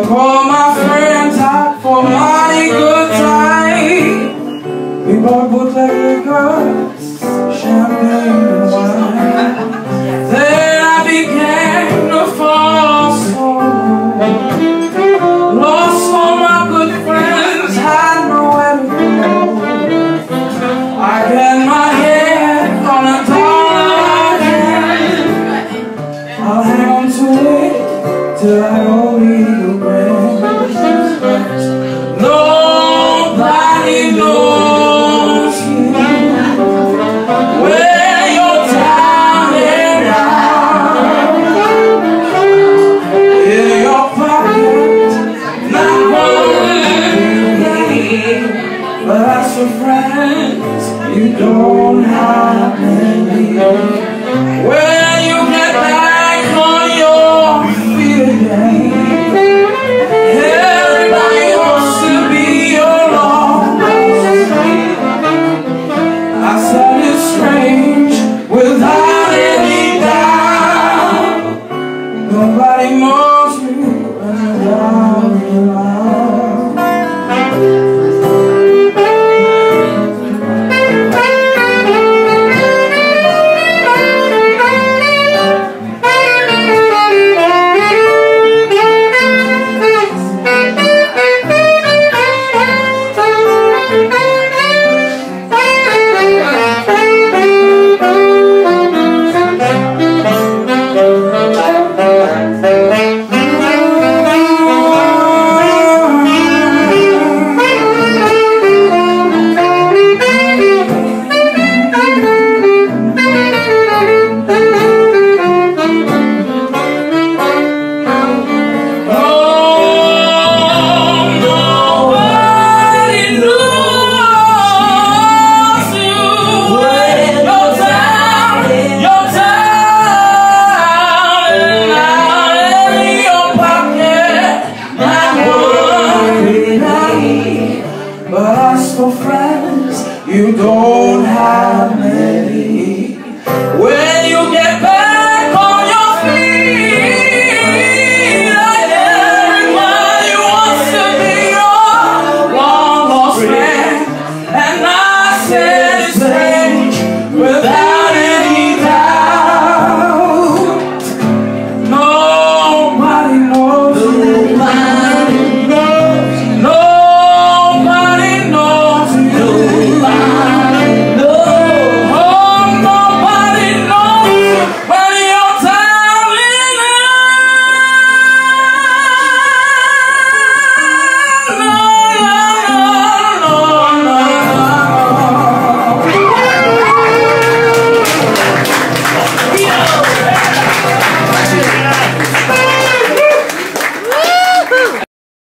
took all my friends out for mighty good time. We bought bootleg liquors, champagne and wine. Then I began to fall so low. Lost all my good friends, had nowhere to go. I had my head on a dollar again. I'll hang on to it till I only regret. Nobody knows you when you're down and out. In your pocket, not one, but as for friends, you don't have many. When you get back on your feet again, everybody wants to be your lost. I said it's strange without any doubt. Nobody knows me when you're down and out. But as for friends, you don't